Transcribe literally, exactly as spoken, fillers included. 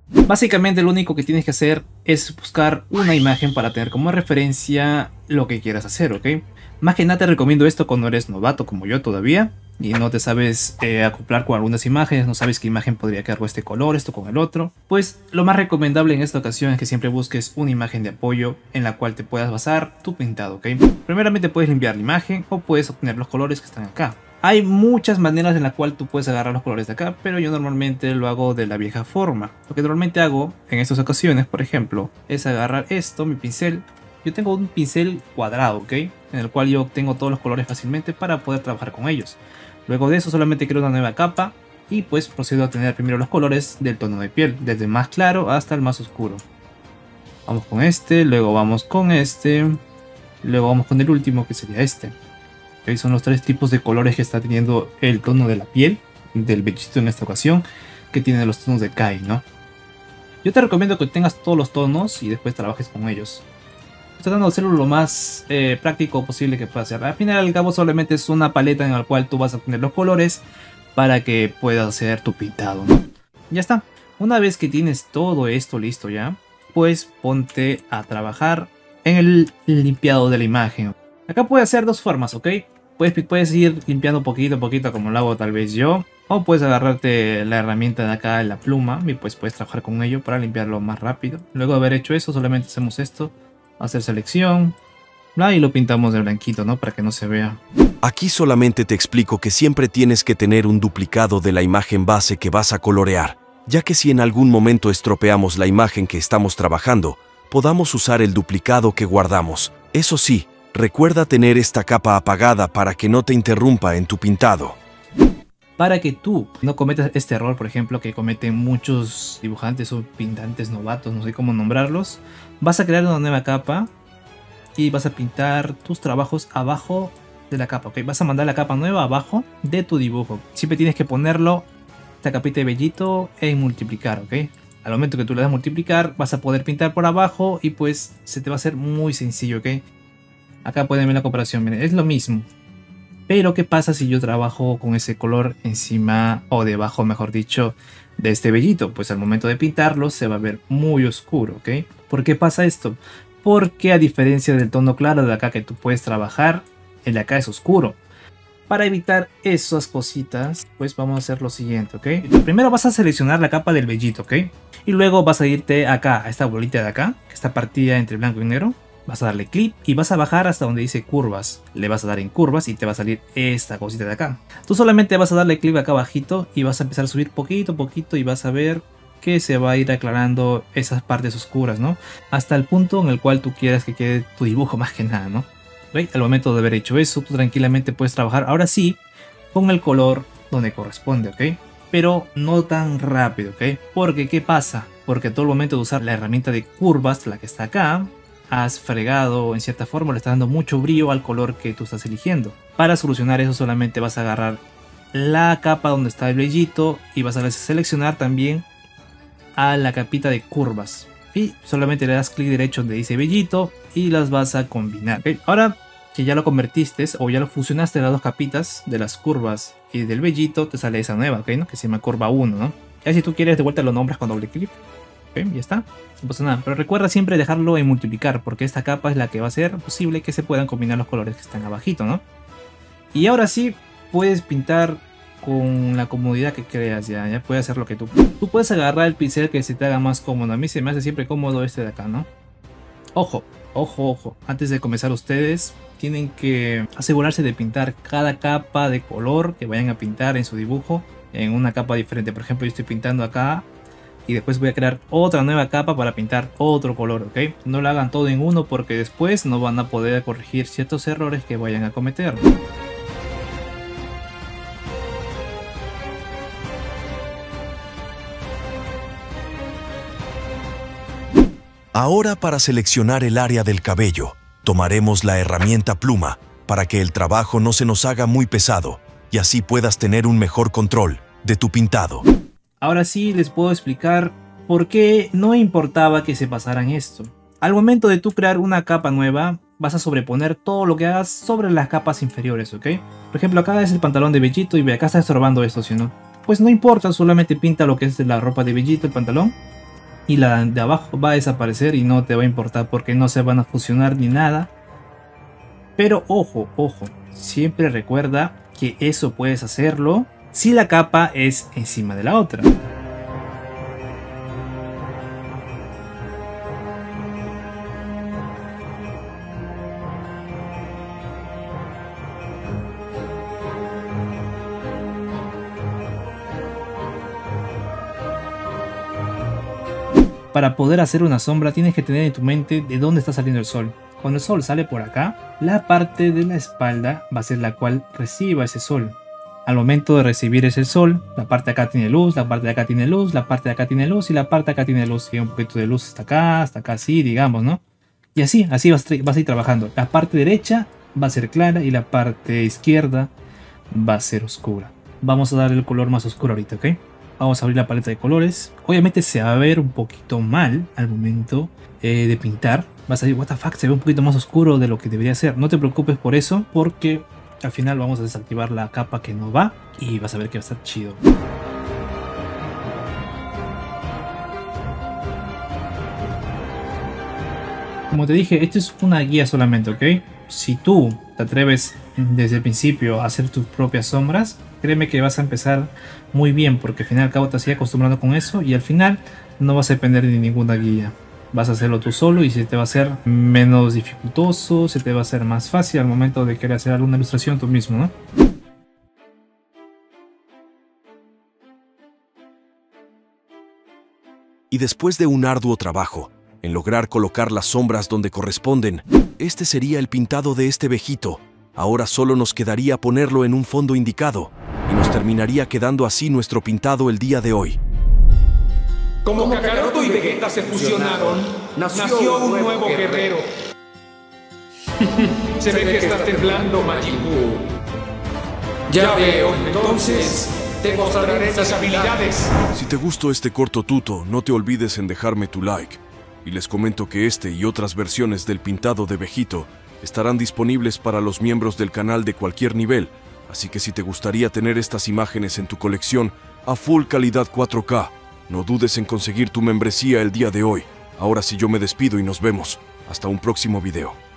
Básicamente lo único que tienes que hacer es buscar una imagen para tener como referencia lo que quieras hacer, ¿ok? Más que nada te recomiendo esto cuando eres novato como yo todavía y no te sabes eh, acoplar con algunas imágenes, no sabes qué imagen podría quedar con este color, esto con el otro. Pues lo más recomendable en esta ocasión es que siempre busques una imagen de apoyo en la cual te puedas basar tu pintado, ¿ok? Primeramente puedes limpiar la imagen o puedes obtener los colores que están acá. Hay muchas maneras en las cuales tú puedes agarrar los colores de acá, pero yo normalmente lo hago de la vieja forma. Lo que normalmente hago en estas ocasiones, por ejemplo, es agarrar esto, mi pincel. Yo tengo un pincel cuadrado, ¿ok? En el cual yo obtengo todos los colores fácilmente para poder trabajar con ellos. Luego de eso solamente creo una nueva capa y pues procedo a tener primero los colores del tono de piel, desde el más claro hasta el más oscuro. Vamos con este, luego vamos con este, luego vamos con el último que sería este. Okay, son los tres tipos de colores que está teniendo el tono de la piel del vellito en esta ocasión, que tiene los tonos de Kai, ¿no? Yo te recomiendo que tengas todos los tonos y después trabajes con ellos. Estoy tratando de hacerlo lo más eh, práctico posible que pueda hacer. Al final y al cabo solamente es una paleta en la cual tú vas a poner los colores para que puedas hacer tu pintado, ¿no? Ya está. Una vez que tienes todo esto listo ya, pues ponte a trabajar en el limpiado de la imagen. Acá puedes hacer dos formas, ¿ok? Puedes, puedes ir limpiando poquito a poquito como lo hago tal vez yo. O puedes agarrarte la herramienta de acá, la pluma, y pues puedes trabajar con ello para limpiarlo más rápido. Luego de haber hecho eso, solamente hacemos esto. Hacer selección. Bla, y lo pintamos de blanquito, ¿no? Para que no se vea. Aquí solamente te explico que siempre tienes que tener un duplicado de la imagen base que vas a colorear, ya que si en algún momento estropeamos la imagen que estamos trabajando, podamos usar el duplicado que guardamos. Eso sí, recuerda tener esta capa apagada para que no te interrumpa en tu pintado. Para que tú no cometas este error, por ejemplo, que cometen muchos dibujantes o pintantes novatos, no sé cómo nombrarlos, vas a crear una nueva capa y vas a pintar tus trabajos abajo de la capa, ¿ok? Vas a mandar la capa nueva abajo de tu dibujo. Siempre tienes que ponerlo, esta capita de vellito, en multiplicar, ¿ok? Al momento que tú le das multiplicar, vas a poder pintar por abajo y pues se te va a hacer muy sencillo, ¿ok? Acá pueden ver la comparación, miren, es lo mismo. Pero ¿qué pasa si yo trabajo con ese color encima o debajo, mejor dicho, de este vellito? Pues al momento de pintarlo se va a ver muy oscuro, ¿ok? ¿Por qué pasa esto? Porque a diferencia del tono claro de acá que tú puedes trabajar, el de acá es oscuro. Para evitar esas cositas, pues vamos a hacer lo siguiente, ¿ok? Primero vas a seleccionar la capa del vellito, ¿ok? Y luego vas a irte acá, a esta bolita de acá, que está partida entre blanco y negro. Vas a darle clic y vas a bajar hasta donde dice curvas. Le vas a dar en curvas y te va a salir esta cosita de acá. Tú solamente vas a darle clic acá abajito y vas a empezar a subir poquito a poquito y vas a ver que se va a ir aclarando esas partes oscuras, ¿no? Hasta el punto en el cual tú quieras que quede tu dibujo más que nada, ¿no? ¿Ve? Al momento de haber hecho eso, tú tranquilamente puedes trabajar ahora sí con el color donde corresponde, ¿ok? Pero no tan rápido, ¿ok? Porque ¿qué pasa? Porque todo el momento de usar la herramienta de curvas, la que está acá, has fregado en cierta forma, le estás dando mucho brillo al color que tú estás eligiendo. Para solucionar eso solamente vas a agarrar la capa donde está el vellito y vas a seleccionar también a la capita de curvas. Y solamente le das clic derecho donde dice vellito y las vas a combinar. ¿Okay? Ahora que ya lo convertiste o ya lo fusionaste las dos capitas de las curvas y del vellito, te sale esa nueva, ¿okay? ¿no? Que se llama curva uno, ¿no? Ya si tú quieres de vuelta lo nombras con doble clic. ¿Okay? Ya está, no pasa nada, pero recuerda siempre dejarlo en multiplicar porque esta capa es la que va a hacer posible que se puedan combinar los colores que están abajito, ¿no? Y ahora sí puedes pintar con la comodidad que creas, ya, ya puedes hacer lo que tú tú puedes agarrar el pincel que se te haga más cómodo. A mí se me hace siempre cómodo este de acá, ¿no? Ojo, ojo, ojo, antes de comenzar ustedes tienen que asegurarse de pintar cada capa de color que vayan a pintar en su dibujo en una capa diferente. Por ejemplo, yo estoy pintando acá y después voy a crear otra nueva capa para pintar otro color, ¿ok? No lo hagan todo en uno porque después no van a poder corregir ciertos errores que vayan a cometer. Ahora, para seleccionar el área del cabello, tomaremos la herramienta pluma para que el trabajo no se nos haga muy pesado y así puedas tener un mejor control de tu pintado. Ahora sí les puedo explicar por qué no importaba que se pasaran esto. Al momento de tú crear una capa nueva, vas a sobreponer todo lo que hagas sobre las capas inferiores, ¿ok? Por ejemplo, acá es el pantalón de vellito y ve, acá está estorbando esto, ¿sí o no? Pues no importa, solamente pinta lo que es la ropa de vellito, el pantalón. y la de abajo va a desaparecer y no te va a importar porque no se van a fusionar ni nada. Pero ojo, ojo, siempre recuerda que eso puedes hacerlo si la capa es encima de la otra. Para poder hacer una sombra tienes que tener en tu mente de dónde está saliendo el sol. Cuando el sol sale por acá, la parte de la espalda va a ser la cual reciba ese sol. Al momento de recibir ese sol, la parte de acá tiene luz, la parte de acá tiene luz, la parte de acá tiene luz y la parte de acá tiene luz. Y un poquito de luz hasta acá, hasta acá así, digamos, ¿no? Y así, así vas, vas a ir trabajando. La parte derecha va a ser clara y la parte izquierda va a ser oscura. Vamos a darle el color más oscuro ahorita, ¿ok? Vamos a abrir la paleta de colores. Obviamente se va a ver un poquito mal al momento eh, de pintar. Vas a decir, what the fuck, se ve un poquito más oscuro de lo que debería ser. No te preocupes por eso, porque al final vamos a desactivar la capa que no va y vas a ver que va a estar chido. Como te dije, esto es una guía solamente, ¿ok? Si tú te atreves desde el principio a hacer tus propias sombras, créeme que vas a empezar muy bien, porque al final y al cabo te vas a ir acostumbrando con eso y al final no vas a depender de ninguna guía. Vas a hacerlo tú solo y se te va a hacer menos dificultoso, se te va a hacer más fácil al momento de querer hacer alguna ilustración tú mismo, ¿no? Y después de un arduo trabajo en lograr colocar las sombras donde corresponden, este sería el pintado de este Vegito. Ahora solo nos quedaría ponerlo en un fondo indicado y nos terminaría quedando así nuestro pintado el día de hoy. Como Kakaroto y Vegeta se fusionaron, nació, nació un nuevo guerrero. Se ve que estás temblando, Majin Buu. Ya veo, entonces te mostraré esas habilidades. Si te gustó este corto tuto, no te olvides en dejarme tu like. Y les comento que este y otras versiones del pintado de Vegito estarán disponibles para los miembros del canal de cualquier nivel, así que si te gustaría tener estas imágenes en tu colección a full calidad cuatro K, no dudes en conseguir tu membresía el día de hoy. Ahora sí yo me despido y nos vemos. Hasta un próximo video.